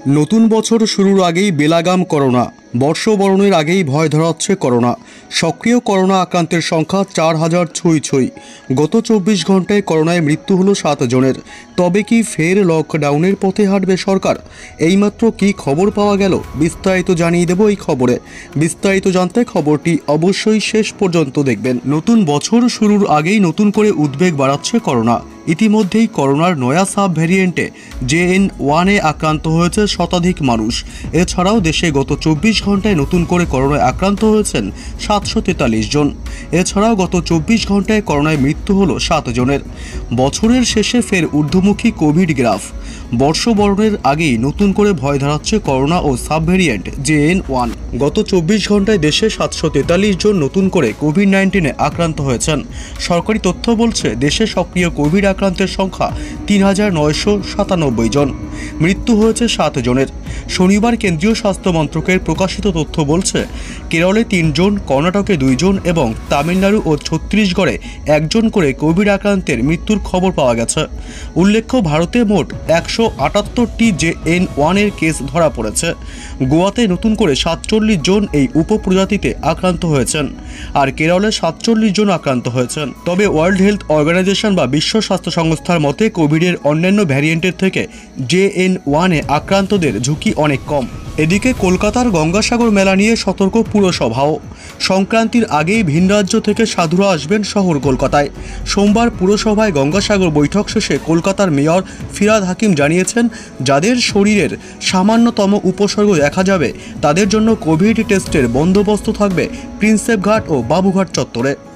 নতুন বছর শুরুর আগেই বেলাগাম করোনা। বর্ষবরণের আগেই ভয় ধরাচ্ছে করোনা। সক্রিয় করোনা আক্রান্তের সংখ্যা 4,000 ছুঁই। গত 24 ঘন্টায় করোনায় মৃত্যু হলো 7 জনের। তবে কি ফের লকডাউনের পথে হাঁটবে সরকার? এইমাত্র কি খবর পাওয়া গেল, বিস্তারিত জানিয়ে দেব এই খবরে। বিস্তারিত জানতে খবরটি অবশ্যই শেষ পর্যন্ত দেখবেন। নতুন বছর শুরুর আগেই নতুন করে উদ্বেগ বাড়াচ্ছে করোনা। ইতিমধ্যেই করোনার নয়া সাব ভ্যারিয়েন্টে JN.1-এ আক্রান্ত হয়েছে শতাধিক মানুষ। এছাড়াও দেশে গত 24 ঘন্টায় নতুন করে করোনায় আক্রান্ত হয়েছেন 743 জন। এছাড়াও গত 24 ঘন্টায় করোনায় মৃত্যু হলো 7 জনের। বছরের শেষে ফের ঊর্ধ্বমুখী কোভিড গ্রাফ। বর্ষবরণের আগেই নতুন করে ভয় ধরাচ্ছে করোনা ও সাব ভ্যারিয়েন্ট JN.1। গত 24 ঘন্টায় দেশে 743 জন নতুন করে কোভিড-19-এ আক্রান্ত হয়েছেন। সরকারি তথ্য বলছে দেশে সক্রিয় কোভিড আক্রান্তের সংখ্যা 3,997 জন। মৃত্যু হয়েছে 7 জনের। শনিবার কেন্দ্রীয় স্বাস্থ্য মন্ত্রকের প্রকাশিত তথ্য বলছে কেরলে 3 জন, কর্ণাটকে 2 জন এবং তামিলনাড়ু ও ছত্তিশগড়ে 1 জন করে কোভিড আক্রান্তের মৃত্যুর খবর পাওয়া গেছে। উল্লেখ্য, ভারতে মোট 178টি JN.1-এর কেস ধরা পড়েছে। গোয়াতে নতুন করে 47 জন এই উপপ্রজাতিতে আক্রান্ত হয়েছেন, আর কেরলে 47 জন আক্রান্ত হয়েছেন। তবে ওয়ার্ল্ড হেলথ অর্গানাইজেশন বা বিশ্ব স্বাস্থ্য সংস্থার মতে কোভিডের অন্যান্য ভ্যারিয়েন্টের থেকে JN.1-এ আক্রান্তদের ঝুঁকি অনেক কম। এদিকে কলকাতার গঙ্গাসাগর মেলা নিয়ে সতর্ক পুরসভাও। সংক্রান্তির আগেই ভিন রাজ্য থেকে সাধুরা আসবেন শহর কলকাতায়। সোমবার পুরসভায় গঙ্গাসাগর বৈঠক শেষে কলকাতার মেয়র ফিরহাদ হাকিম জানিয়েছেন, যাদের শরীরের সামান্যতম উপসর্গ দেখা যাবে তাদের জন্য কোভিড টেস্টের বন্দোবস্ত থাকবে প্রিন্সেপ ঘাট ও বাবুঘাট চত্বরে।